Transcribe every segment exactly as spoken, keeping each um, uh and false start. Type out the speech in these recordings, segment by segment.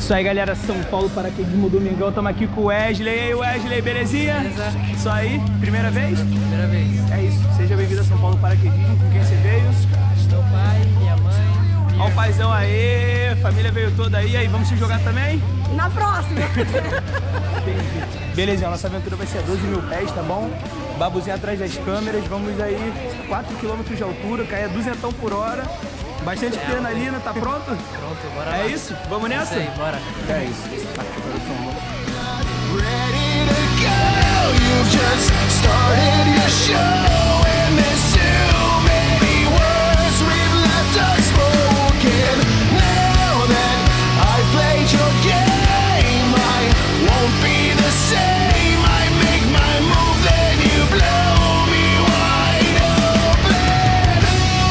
Isso aí, galera, São Paulo, paraquedismo, domingão, estamos aqui com o Wesley. E aí, Wesley, belezinha? Beleza. Isso aí, primeira vez? Primeira vez. É isso, seja bem-vindo a São Paulo, paraquedismo, com quem você veio? Meu pai, minha mãe. Ó o paizão aí, família veio toda aí, aí vamos se jogar também? Na próxima! Beleza, a nossa aventura vai ser a doze mil pés, tá bom? Babuzinho atrás das câmeras, vamos aí quatro quilômetros de altura, cair a duzentão por hora. Bastante adrenalina, tá pronto? Pronto, bora É lá. isso? Vamos nessa? Isso aí, bora. É isso. Partiu para o som. Ready to go, you've just started your show, and there's too many words we've left unspoken. Now that I've played your game, I won't be the same. I make my move, then you blow me wide open.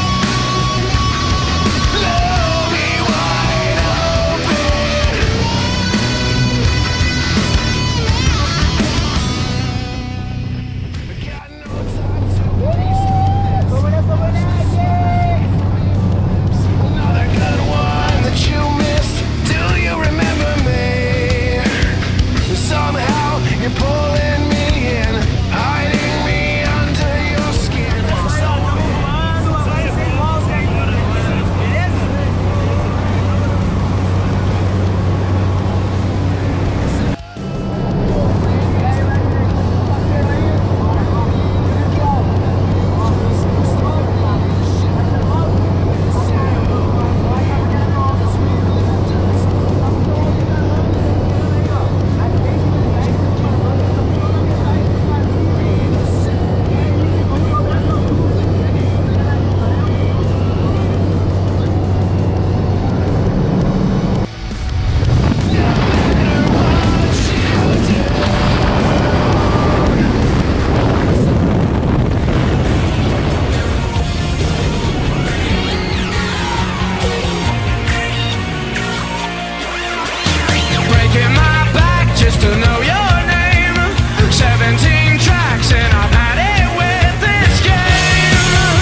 Blow me wide open. Got no time to another good one that you missed. Do you remember me? Somehow you're pulling me in, hiding me under your skin. Breaking my back just to know your name. Seventeen tracks and I've had it with this game.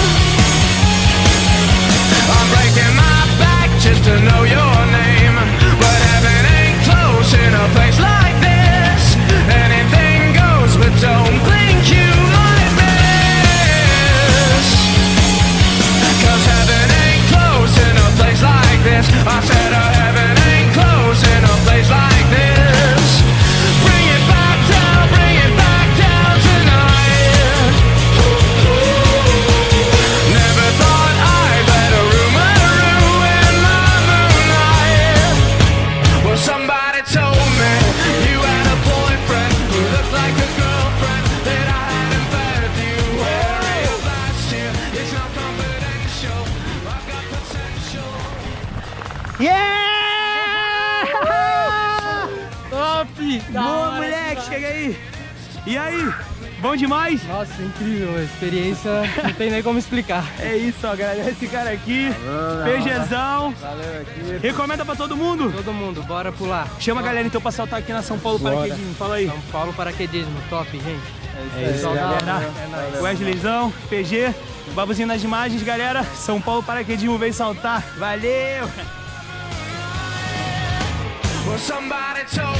I'm breaking my back just to know your name. But heaven ain't close in a place like this. Anything goes, but don't think you might miss. Cause heaven ain't close in a place like this. I said uh, heaven ain't close in a place like this. Bring it back down, bring it back down tonight. Never thought I'd let a rumor ruin my moonlight. Well, somebody told me you had a boyfriend who looked like a girlfriend that I hadn't met you. Where last year, it's not confidential. I've got potential. Yeah! Top! Da Boa, hora moleque, demais. chega aí. E aí? Bom demais? Nossa, incrível. A experiência não tem nem como explicar. É isso, ó, galera. Esse cara aqui, PGzão. Valeu aqui. Recomenda pra todo mundo? Todo mundo, bora pular. Chama a galera então pra saltar aqui na São Paulo Paraquedismo. Fala aí. São Paulo paraquedismo, top, gente. É isso, galera. É nóis. Wesleyzão, P G, Babuzinho nas imagens, galera. São Paulo Paraquedismo veio saltar. Valeu! Well, somebody told